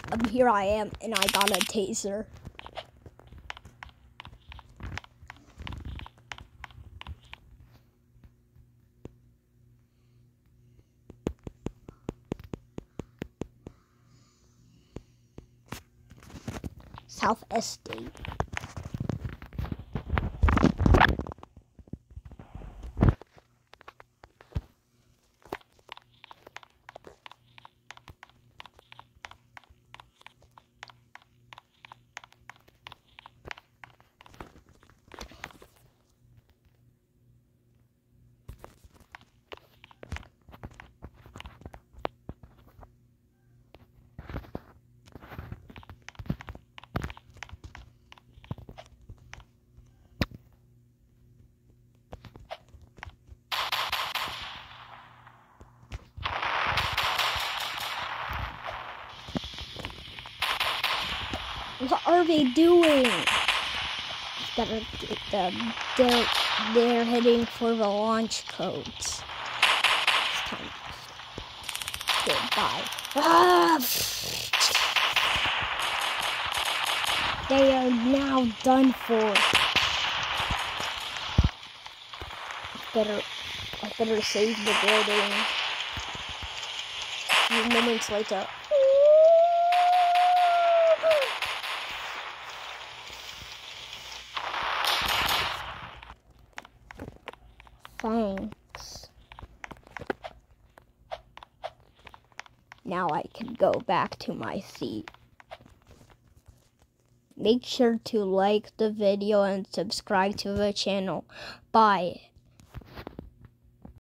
here I am, and I got a taser. South Estate. What are they doing? Gotta get them. They're heading for the launch codes. It's time. Goodbye. Ah! They are now done for. I better save the building. A few moments later. Thanks. Now I can go back to my seat. Make sure to like the video and subscribe to the channel. Bye.